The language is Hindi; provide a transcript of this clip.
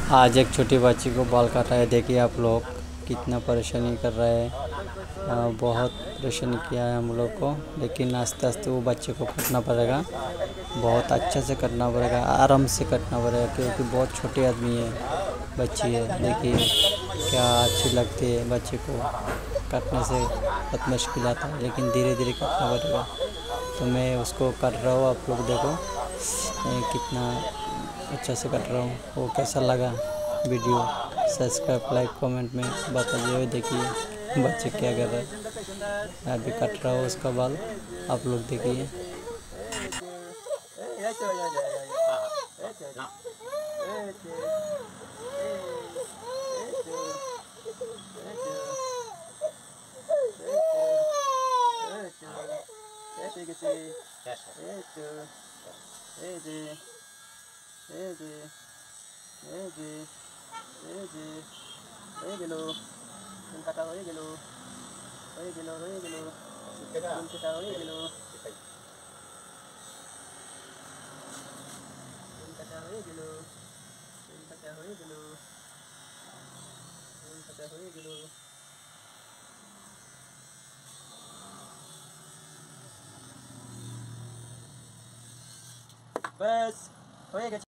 आज एक छोटी बच्ची को बाल काट रहा है। देखिए आप लोग कितना परेशानी कर रहा है। बहुत परेशानी किया है हम लोग को, लेकिन आस्ते आस्ते वो बच्चे को काटना पड़ेगा। बहुत अच्छे से काटना पड़ेगा, आराम से काटना पड़ेगा, क्योंकि बहुत छोटे आदमी है, बच्ची है। देखिए क्या अच्छी लगती है, बच्चे को काटने से बहुत मुश्किल आता है, लेकिन धीरे धीरे काटना पड़ेगा। तो मैं उसको काट रहा हूँ, आप लोग देखो कितना अच्छा से कट रहा हूँ। वो कैसा लगा वीडियो, सब्सक्राइब लाइक कमेंट में बताइए। देखिए बच्चे क्या कर रहे हैं, मैं अभी कट रहा हूँ उसका बाल, आप लोग देखिए। बस हो गया।